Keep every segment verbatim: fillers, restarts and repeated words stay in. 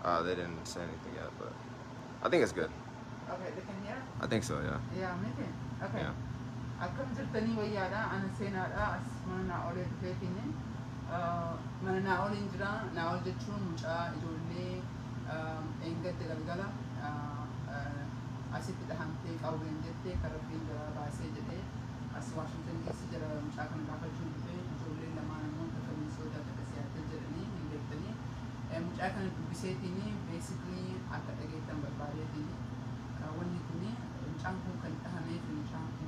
Uh, they didn't say anything yet, but I think it's good. Okay, they can hear? I think so, yeah. Yeah, maybe. Okay. Yeah. Akkam jirtanii wayyaadha ana seenaadha as mana naa olee dhufeetini mana naa oliin jira naa ol jechuun mucaa ijoollee eengadde galgala asitti dhahamtee qawween jettee karabbiin jala baasee jedhee as Washington D C jala mucaa kana gaafachuun dhufee ijoollee lamaan immoo akka Minnesota akka Seattle jedhanii hin beektanii mucaa kana dubbiseetini basically akka dhageettan barbaadeetini wanni kuni mucaan kun kan dhahamee fi mucaan kun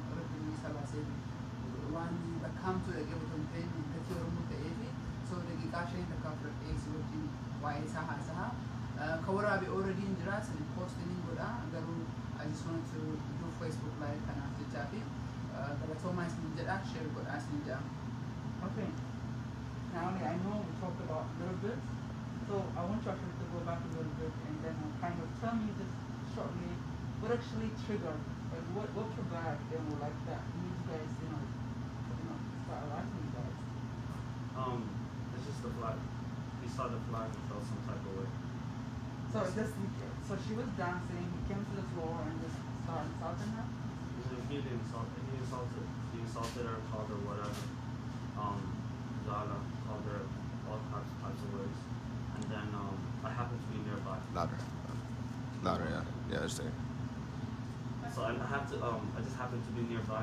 waan bakkaamtuu dhaqee otoo hin ta'in gatii Oromoo ta'ee fi soo daqiiqaa shanii takkaa fudhadhee si wajjin waa'ee isaa haasa'a. Kan waraabe already hin jira sin poostiin godha garuu I just wanted to do Facebook live kanaaf jechaa fi galatoomaa isin jedha share godhaa isin jedha. Okay. Now I know we talked about a little bit, so I want you actually to go back a little bit and then kind of tell me just shortly what actually triggered, like what what triggered them like that. Guys, you know, you know, start watching you guys. Um, it's just the flag. He saw the flag and felt some type of way. So just so she was dancing. He came to the floor and just started insulting her. He didn't insult. He insulted. He insulted her, called her whatever. Um, Zala called her all types types of words. And then um, I happened to be nearby. Louder. Louder, yeah, yeah, just saying. So I have to. Um, I just happened to be nearby.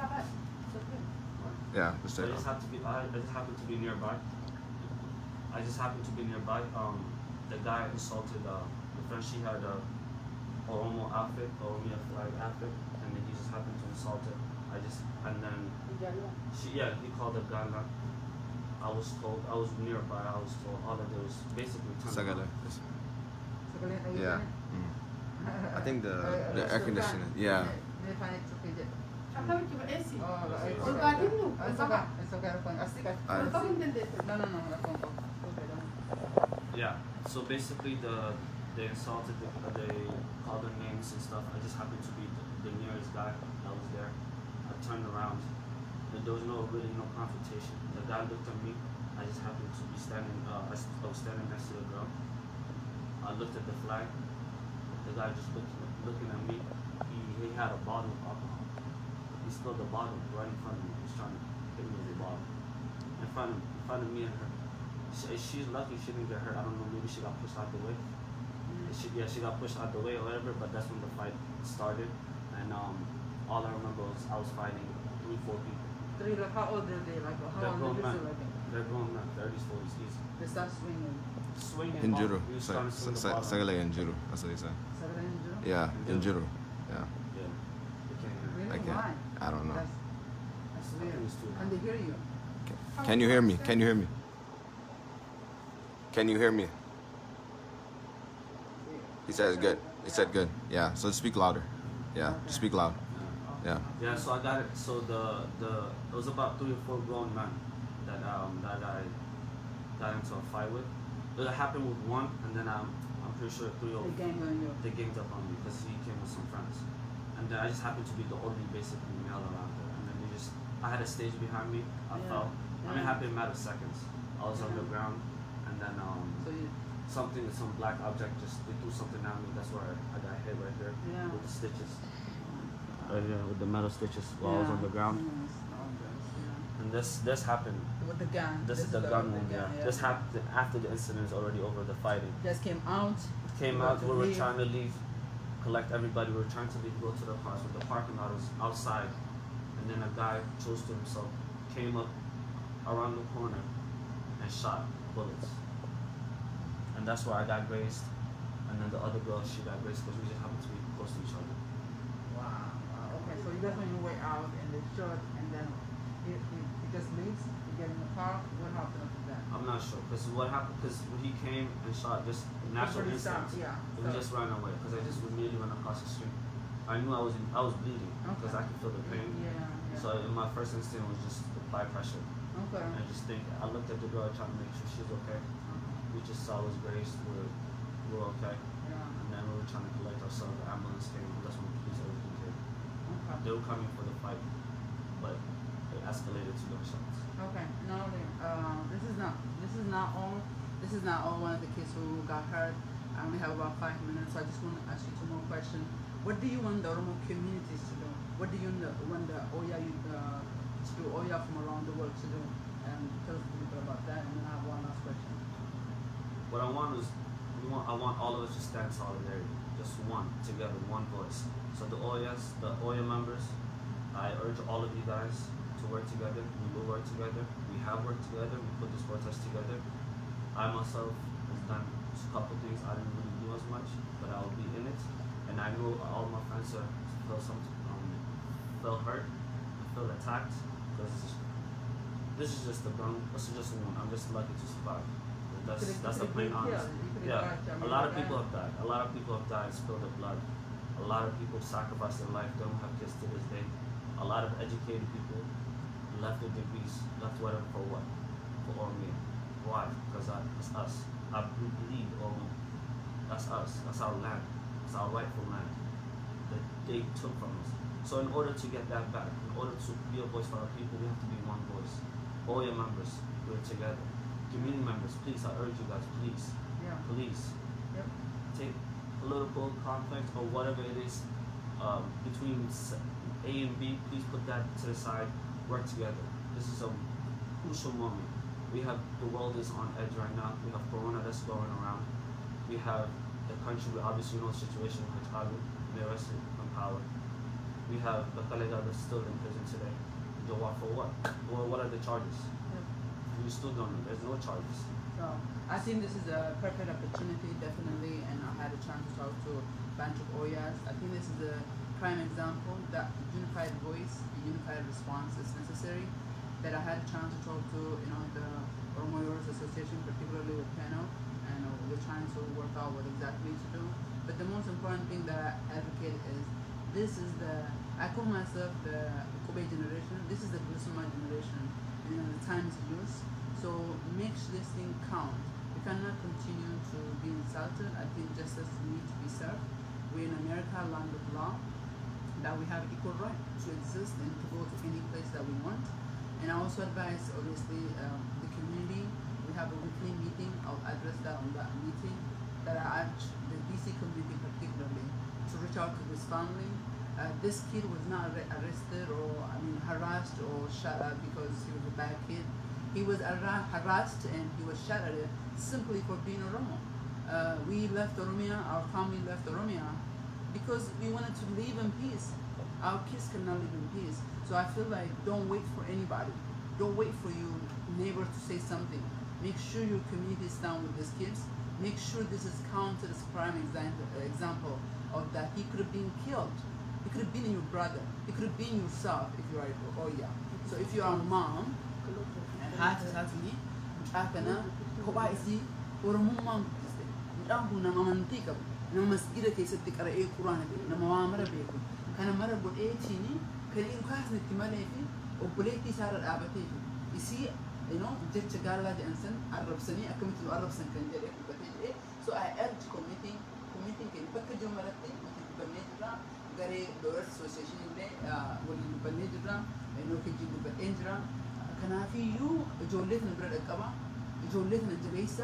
Yeah, just I just have to be. I, I just happened to be nearby. I just happened to be nearby. Um, the guy insulted uh, the friend. She had a Oromo outfit, Oromo flag outfit, and then he just happened to insult her. I just and then she yeah he called her Gala. I was told I was nearby. I was told all of it was basically. Sagala. Yeah. Mm. I think the the air conditioning. Yeah. Yeah, so basically the they insulted, the, they called their names and stuff. I just happened to be the, the nearest guy that was there. I turned around, and there was no really no confrontation. The guy looked at me. I just happened to be standing. Uh, I was standing next to the girl. I looked at the flag. The guy just looked looking at me. He he had a bottle of alcohol. He spilled the bottle right in front of me. He was trying to hit me with the bottle. In front of, in front of me and her. She, she's lucky she didn't get hurt. I don't know, maybe she got pushed out the way. Mm-hmm. She, yeah, she got pushed out the way or whatever, but that's when the fight started. And um, all I remember was I was fighting three, four people. Three, like how old are they? Like how They're old grown are men. they? They're grown men, thirties, forties, easy. They start swinging. Swinging. In judo. He was trying to swing the bottle. Sagala in judo. That's what he said. Sagala in judo? Yeah, in judo. Yeah. Yeah. They can't hear me. Really? I can't. Why? I don't know. That's, that's weird. Can they hear you? Can you hear me? Can you hear me? Can you hear me? He said it's good. He said good. Yeah. So speak louder. Yeah. Just speak loud. Yeah. Yeah. So I got it. So the the it was about three or four grown men that um that I got into a fight with. It happened with one, and then um I'm pretty sure three or They ganged on you. they ganged up on me because he came with some friends, and then I just happened to be the only basically male around there, and then they just I had a stage behind me. I Yeah. fell. I mean, it Yeah. happened in a matter of seconds. I was Yeah. on the ground, and then um. So you, something, some black object, just they threw something at me. That's where I, I got hit right there Yeah. with the stitches. Right here with the metal stitches while I was on the ground. Yes. Oh, yes, yeah. And this this happened. With the gun. This, is the, gun wound. Yeah. yeah. This happened after the incident is already over. The fighting Just came out. came You out. had to We were leave. trying to leave, collect everybody. We were trying to leave, go to the car. So the parking lot was outside, and then a guy chose to himself, came up around the corner, and shot bullets. And that's where I got grazed, and then the other girl, she got grazed because we just happened to be close to each other. Wow. Wow. Okay. So you guys on your way out and they shot and then he, he, he just leaves. You get in the car. What happened after that? I'm not sure because what happened because when he came and shot, just natural Everybody instinct, stopped, yeah. we So- just ran away because I just immediately went across the street. I knew I was I was bleeding because Okay. I could feel the pain. Yeah. Yeah. So my first instinct was just apply pressure. Okay. And I just think I looked at the girl trying to make sure she was okay. We just saw us grazed. We were we were okay. Yeah. And then we were trying to collect ourselves. The ambulance came. That's when the police everything came. Okay. They were coming for the fight, but it escalated to gunshots. Okay. Now, uh, this is not this is not all this is not all one of the kids who got hurt. I only have about five minutes, so I just want to ask you two more questions. What do you want the Oromo communities to do? What do you want the Oya uh, to do, Oya from around the world to do? And tell us a little bit about that, and then I have one last question. What I want is, we want, I want all of us to stand solidarity, just one, together, one voice. So the Oyas, the Oya members, I urge all of you guys to work together. We will work together. We have worked together. We put this protest together. I myself have done a couple things. I didn't really do as much, but I will be in it. And I know all my friends are feel some um, feel hurt, feel attacked, because this is just the ground. This is just one. I'm just lucky to survive. That's that's the plain honest. Yeah, a lot of people have died. A lot of people have died, spilled their blood. A lot of people sacrificed their life. They don't have kids to this day. A lot of educated people left their degrees, left whatever for what? For Oromia. Why? Because it's us. I believe Oromo. That's us. That's our land. It's our rightful land that they took from us. So in order to get that back, in order to be a voice for our people, we have to be one voice. All your members, we're together. Community members, please, I urge you guys, please, Yeah. please, Yep. take political conflict or whatever it is um, between A and B, please put that to the side, work together. This is a crucial moment. We have, the world is on edge right now. We have Corona that's going around. We have the country, we obviously know the situation with Hachalu, they arrested from power. We have Bakalega that's still in prison today. Jawar for what? Well, what are the charges? Yep. We still don't know. There's no charges. So I think this is a perfect opportunity, definitely, and I had a chance to talk to a bunch of Oyas. I think this is a prime example that unified voice, a unified response is necessary. That I had a chance to talk to, you know, the Oromo Yorks Association, particularly with Peno, and uh, we're trying to work out what exactly to do. But the most important thing that I advocate is this is the, I call myself the Kobe generation. This is the Glusuma generation, and you know, the time is yours. So make this thing count. We cannot continue to be insulted. I think justice needs to be served. We're in America, land of law, that we have equal right to exist and to go to any place that we want. And I also advise, obviously, um, the community. We have a weekly meeting. I'll address that on that meeting. That I urge the D C community particularly to reach out to this family. Uh, this kid was not arrested or, I mean, harassed or shot at because he was a bad kid. He was harassed and he was shot at simply for being Oromo. Uh, we left Oromia, our family left Oromia because we wanted to live in peace. Our kids cannot live in peace. So I feel like don't wait for anybody. Don't wait for your neighbor to say something. Make sure your community is down with these kids. Make sure this is counted as a prime example, example of that. He could have been killed. He could have been your brother. He could have been yourself if you are oh yeah. So if you are a mom, and haati haati mucaakana kophaa isii oromummaan guddiste. Mucaan kun nama amantii qabu. Nama masjida keessatti qara'ee quraana beeku. Nama waa mara beeku. Kana mara godheetiin kan hin kaasnetti malee fi obboleettii isaarra dhaabatee fi isii you know jecha gaallaa jedhan san arrabsanii akkamitti nu arrabsan kan jedhee dubbatee jedhee. So I urge committee committee keenya bakka jiru maratti nuti dubbannee jirra. Garee Doras Association illee waliin dubbannee jirra. Ennoo kejjii dubbadheen jira. Kanaafiyyuu ijoollee kana bira dhaqqaba. Ijoollee kana jabeessa.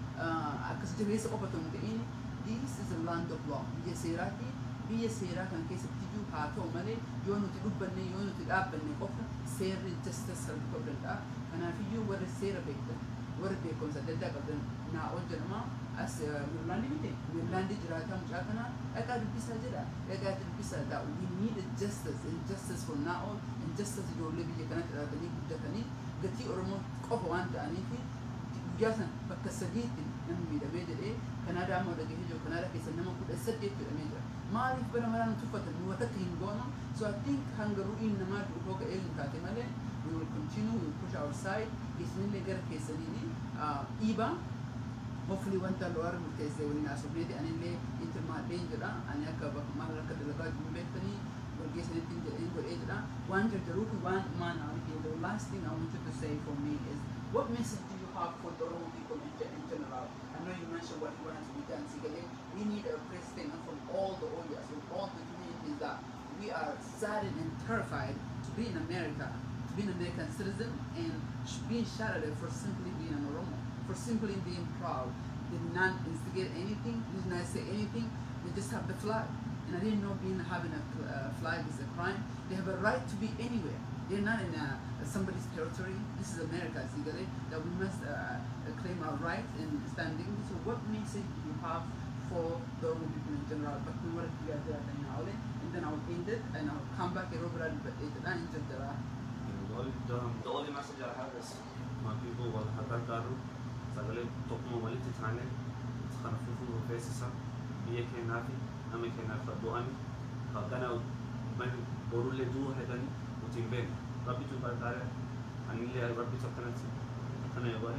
Akkas jabeessa qofa otoo hin ta'in this is a land of law. Biyya seeraati. Biyya seeraa kan keessatti iyyuu haa ta'u malee yoo nuti dubbanne yoo nuti dhaabbanne qofa seerri justice salphii ta'uu danda'a. Kanaafiyyuu warri seera beektan warri beekumsa adda addaa qabdan naa ol jedhama. As Meerlaandii miti Meerlaandii jiraataa mucaa kana dhaqaa dubbisaa jedha. Dhaqaa dubbisaa dha. We need a justice and justice for now and justice ijoollee biyya kanatti dhalatanii guddatanii gatii Oromoo qofa waan ta'aniifi guyyaa sana bakka sadiitti namni miidhamee jedhee Kanaadaa ammoo dhagahee jiru Kanaadaa keessa nama kudha saddeet jedhamee jira. Maaliif bara maraan tuffatan nu watatti hin goonu? So I think hanga ru'iin namaa du'uu ga'ee hin taate malee we will continue, we will push our side. Isinillee gara keessaniini dhiibaa. Hopefully wanta loo argu murteessee waliin haasofneeti anillee intirmaadhee jedha. Ani akka maal akka dalagaa jiru beektanii wargeessanitti jedheen godhee jedha. Waan jarjaruu kun waan maanaa miti. The last thing I want you to say for me is what message do you have for the Oromo people in general? I know you mentioned what you want to be done. Sigale, we need a press statement from all the Oyas, from all the communities that we are saddened and terrified to be in America, to be an American citizen, and being shouted at for simply being an Oromo, for simply being proud. They did not instigate anything. They did not say anything. They just have the flag. And I didn't know being having a uh, flag is a crime. They have a right to be anywhere. They're not in a, somebody's territory. This is America, Sigale, that we must uh, claim our rights and standing. So what message do you have for the Oromo people in general? But we wanted to get there and then I'll end it and I'll come back and over and it and the only the, the only message I have is my people will have that daru. Sagale tokmo waliti tane. It's kind of fufu faces up. Be a kenafi. I'm a kenafi doani. Kagana man borule do headani. Utimben. Rabbi to Bartare. Anile Rabbi to Kanati. Kanayaware.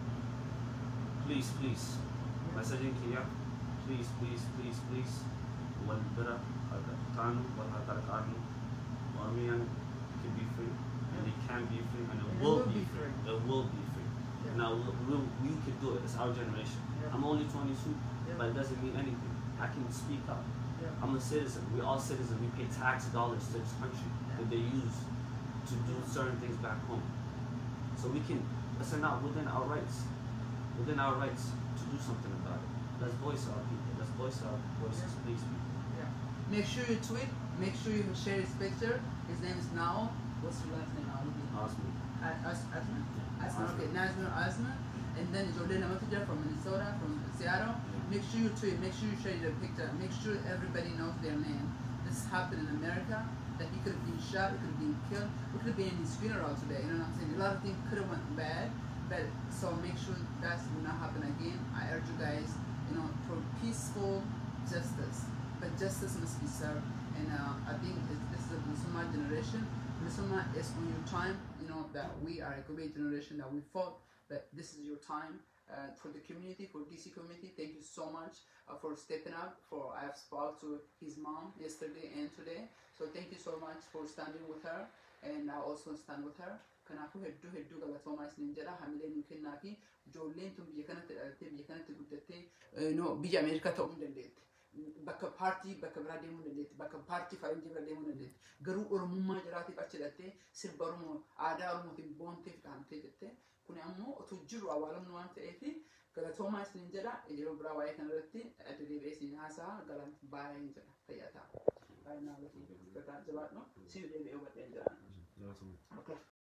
Please, please. Messaging here. Please, please, please, please. One better. Tanu. One Hatar Kanu. Armian can be free. And it can be free, and it, and will, it will be free. free. It will be free. Yeah. Now we we can do it. It's our generation. Yeah. I'm only twenty-two, yeah. but it doesn't mean anything. I can speak up. Yeah. I'm a citizen. We're all citizens. We pay tax dollars to this country yeah. that they use to do certain things back home. So we can. Listen out within our rights. Within our rights to do something about it. Let's voice our people. Let's voice our voices, yeah. please. Yeah. Make sure you tweet. Make sure you share his picture. His name is Nao. What's your last name? Osman. Osman? Osman, okay, Nazman Osman. And then Jolena Mataja from Minnesota, from Seattle. Make sure you tweet, make sure you share the picture, make sure everybody knows their name. This happened in America, that he could have been shot, he could have been killed, we could have been in his funeral today, you know what I'm saying? A lot of things could have went bad, but so make sure that will not happen again. I urge you guys, you know, for peaceful justice, but justice must be served. And uh, I think it's, this is a Muslim generation. Misuma is on your time, you know, that we are a great generation that we fought, but this is your time uh, for the community, for D C community. Thank you so much uh, for stepping up. For I have spoke to his mom yesterday and today, so thank you so much for standing with her, and I also stand with her. Kanafu heddu heddu galatoma isninjala hamile nukennafi jolleen tun biyya kanatti dhalatte biyya kanatti guddatte no biyya Ameerikaa ta'uu dandeetti. Bakka paartii bakka biraa deemuu dandeetti, bakka paartii faranjii bira deemuu dandeetti. Garuu Oromummaa jiraatiif achi hidhattee sirba Oromoo aadaa Oromootiin boonteef dhaamtee jettee kun ammoo otoo jiru awwaalamnu waan ta'eef galatoomaa isiniin jedha. Yeroo biraa waa'ee kanarratti adda deebi'ee isin haasa'a galan baay'een jedha fayyaa ta'a. Baay'ee naa gatii jabaadhu si deebi'ee hubadheen jedha.